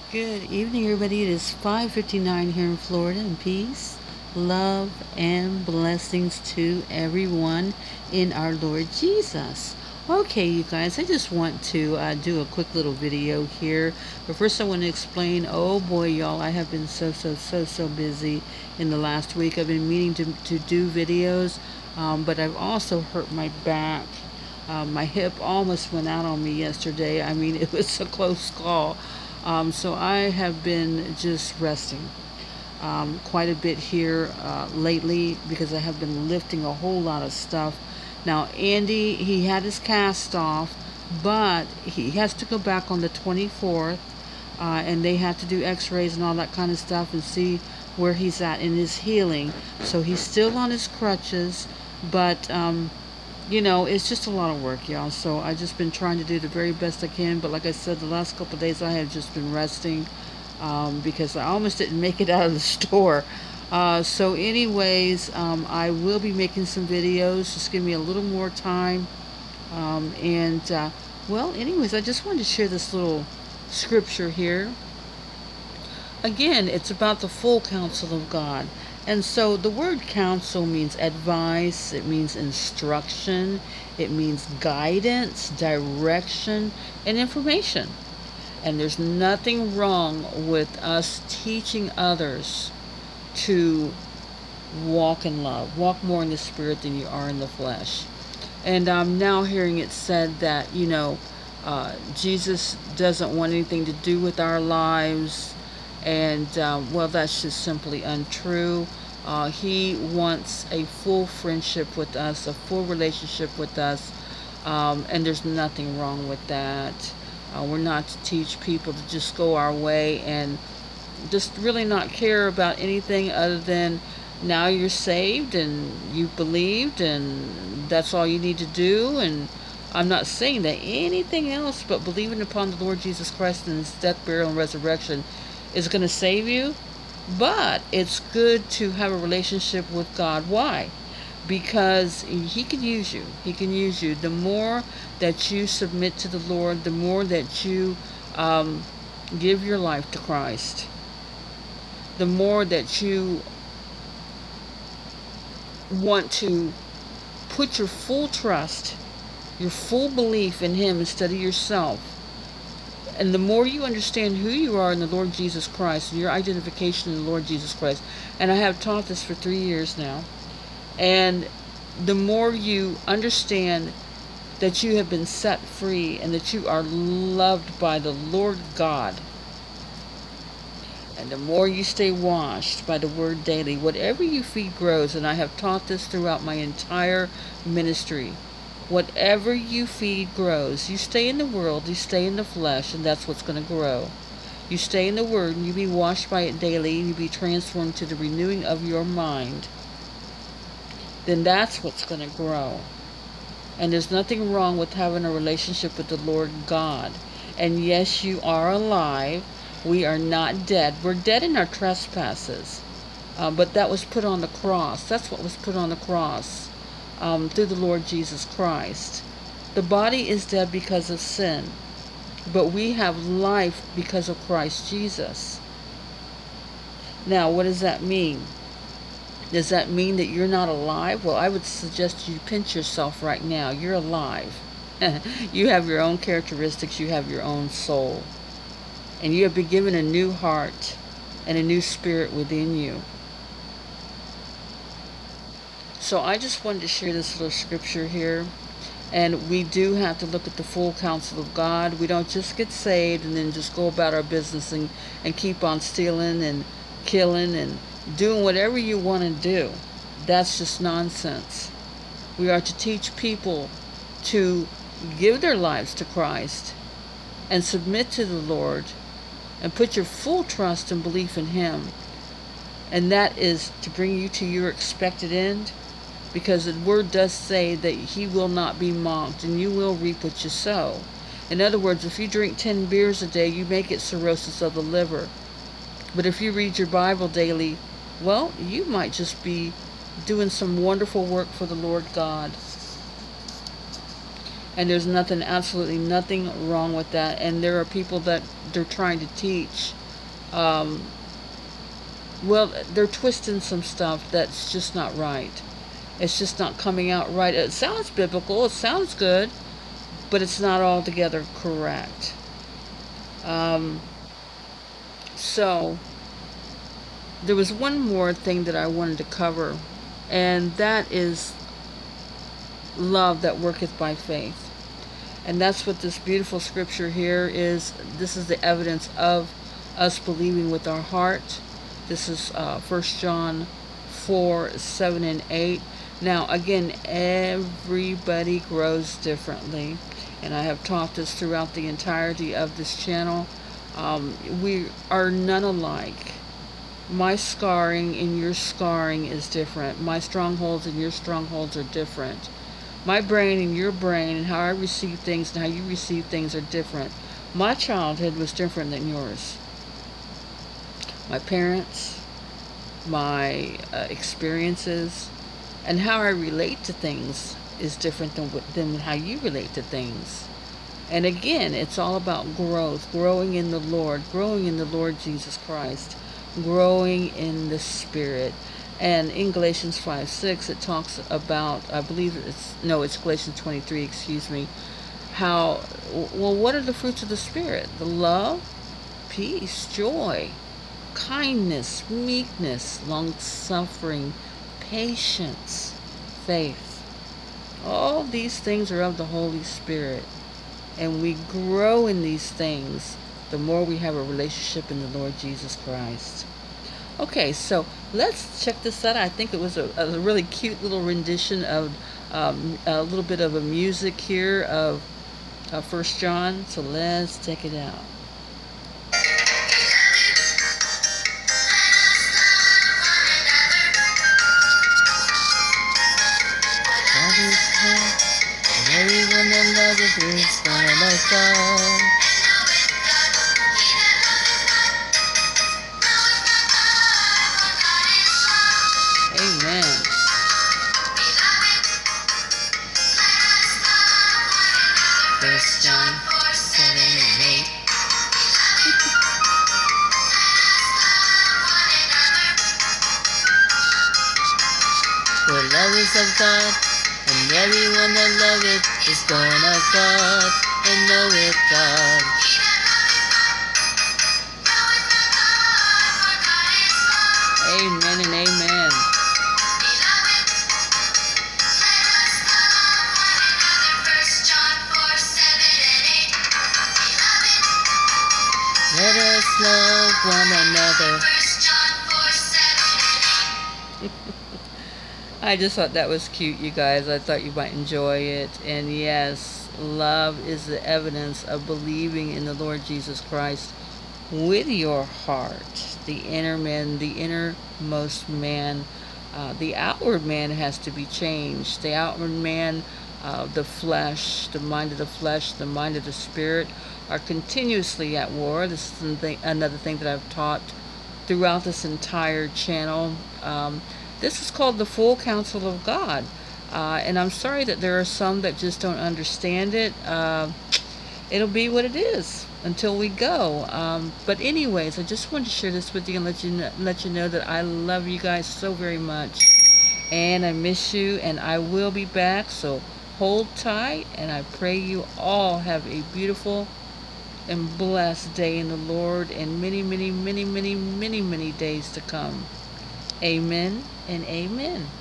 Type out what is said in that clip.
Good evening, everybody. It is 5:59 here in Florida, and peace, love, and blessings to everyone in our Lord Jesus. Okay, you guys, I just want to do a quick little video here. But first, I want to explain. Oh boy, y'all, I have been so busy in the last week. I've been meaning to do videos, but I've also hurt my back. My hip almost went out on me yesterday. I mean, it was a close call. So I have been just resting quite a bit here lately because I have been lifting a whole lot of stuff. Now, Andy, he had his cast off, but he has to go back on the 24th, and they have to do x-rays and all that kind of stuff and see where he's at in his healing. So he's still on his crutches, but you know, it's just a lot of work, y'all. So I just been trying to do the very best I can. But like I said, the last couple of days I have just been resting because I almost didn't make it out of the store. So anyways, I will be making some videos. Just give me a little more time. Well, anyways, I just wanted to share this little scripture here. Again, it's about the full counsel of God. And so the word counsel means advice, it means instruction, it means guidance, direction, and information. And there's nothing wrong with us teaching others to walk in love, walk more in the spirit than you are in the flesh. And I'm now hearing it said that, you know, Jesus doesn't want anything to do with our lives. And well, that's just simply untrue. He wants a full friendship with us, a full relationship with us, and there's nothing wrong with that. We're not to teach people to just go our way and just really not care about anything other than now you're saved and you've believed and that's all you need to do. And I'm not saying that anything else but believing upon the Lord Jesus Christ and his death, burial, and resurrection is going to save you. But it's good to have a relationship with God. Why? Because he can use you. He can use you. The more that you submit to the Lord, the more that you give your life to Christ, the more that you want to put your full trust, your full belief in him instead of yourself. And the more you understand who you are in the Lord Jesus Christ and your identification in the Lord Jesus Christ, and I have taught this for 3 years now, and the more you understand that you have been set free and that you are loved by the Lord God, and the more you stay washed by the word daily, whatever you feed grows. And I have taught this throughout my entire ministry. Whatever you feed grows. You stay in the world, you stay in the flesh, and that's what's going to grow. You stay in the word, and you be washed by it daily, and you be transformed to the renewing of your mind. Then that's what's going to grow. And there's nothing wrong with having a relationship with the Lord God. And yes, you are alive. We are not dead. We're dead in our trespasses. But that was put on the cross. That's what was put on the cross. Through the Lord Jesus Christ. The body is dead because of sin, but we have life because of Christ Jesus. Now, what does that mean? Does that mean that you're not alive? Well, I would suggest you pinch yourself right now. You're alive. You have your own characteristics. You have your own soul. And you have been given a new heart and a new spirit within you. So I just wanted to share this little scripture here. And we do have to look at the full counsel of God. We don't just get saved and then just go about our business and keep on stealing and killing and doing whatever you want to do. That's just nonsense. We are to teach people to give their lives to Christ and submit to the Lord and put your full trust and belief in him. And that is to bring you to your expected end. Because the word does say that he will not be mocked and you will reap what you sow. In other words, if you drink 10 beers a day, you may get cirrhosis of the liver. But if you read your Bible daily, well, you might just be doing some wonderful work for the Lord God. And there's nothing, absolutely nothing wrong with that. And there are people that they're trying to teach Um, well, they're twisting some stuff that's just not right. It's just not coming out right. It sounds biblical, it sounds good, but it's not altogether correct. Um, so, there was one more thing that I wanted to cover, and that is love that worketh by faith. And that's what this beautiful scripture here is. This is the evidence of us believing with our heart. This is 1 John 4, 7, and 8. Now, again, everybody grows differently. And I have taught this throughout the entirety of this channel. We are none alike. My scarring and your scarring is different. My strongholds and your strongholds are different. My brain and your brain and how I receive things and how you receive things are different. My childhood was different than yours. My parents, my experiences, and how I relate to things is different than how you relate to things. And again, it's all about growth, growing in the Lord Jesus Christ, growing in the Spirit. And in Galatians 5:6, it talks about, I believe it's Galatians 23, excuse me, how, well, what are the fruits of the Spirit? The love, peace, joy, kindness, meekness, long-suffering, patience, faith. All these things are of the Holy Spirit. And we grow in these things the more we have a relationship in the Lord Jesus Christ. Okay, so let's check this out. I think it was a really cute little rendition of a little bit of a music here of 1 John. So let's check it out. Everyone that loves is gonna love God. Amen. First John 7 and 8. For love is of God, and everyone that loveth is born of God, and knoweth God. Amen and amen. Let us love one another. I just thought that was cute, you guys. I thought you might enjoy it. And yes, love is the evidence of believing in the Lord Jesus Christ with your heart. The inner man, the innermost man. The outward man has to be changed. The outward man, the flesh, the mind of the flesh, the mind of the spirit are continuously at war. This is another thing that I've taught throughout this entire channel. This is called the full counsel of God. And I'm sorry that there are some that just don't understand it. It'll be what it is until we go. But anyways, I just wanted to share this with you and let you know that I love you guys so very much. And I miss you, and I will be back. So hold tight, and I pray you all have a beautiful and blessed day in the Lord, and many, many, many, many, many, many days to come. Amen and amen.